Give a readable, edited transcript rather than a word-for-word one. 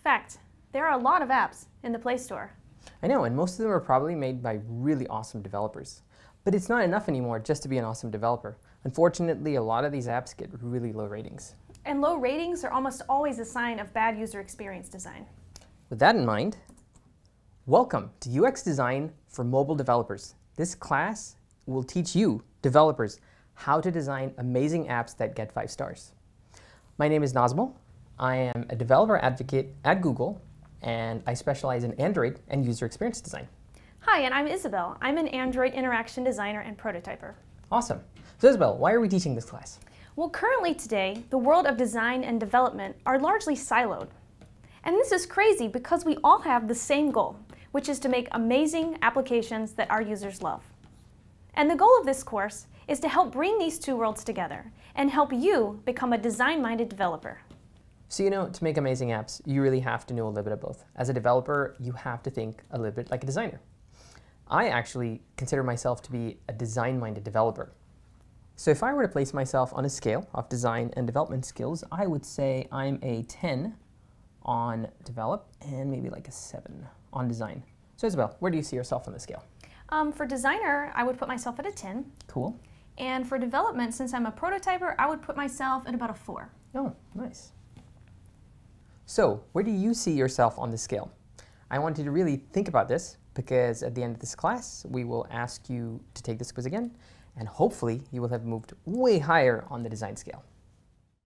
fact, there are a lot of apps in the Play Store. I know, and most of them are probably made by really awesome developers. But it's not enough anymore just to be an awesome developer. Unfortunately, a lot of these apps get really low ratings. And low ratings are almost always a sign of bad user experience design. With that in mind, welcome to UX Design for Mobile Developers. This class will teach you, developers, how to design amazing apps that get 5 stars. My name is Nazmul. I am a developer advocate at Google, and I specialize in Android and user experience design. Hi, and I'm Isabel. I'm an Android interaction designer and prototyper. Awesome. So Isabel, why are we teaching this class? Well, currently today, the world of design and development are largely siloed. And this is crazy because we all have the same goal, which is to make amazing applications that our users love. And the goal of this course is to help bring these two worlds together and help you become a design-minded developer. So to make amazing apps, you really have to know a little bit of both. As a developer, you have to think a little bit like a designer. I actually consider myself to be a design-minded developer. So if I were to place myself on a scale of design and development skills, I would say I'm a 10 on develop and maybe like a 7 on design. So Isabel, where do you see yourself on the scale? For designer, I would put myself at a 10. Cool. And for development, since I'm a prototyper, I would put myself at about a 4. Oh, nice. So where do you see yourself on the scale? I want you to really think about this because at the end of this class, we will ask you to take this quiz again, and hopefully you will have moved way higher on the design scale.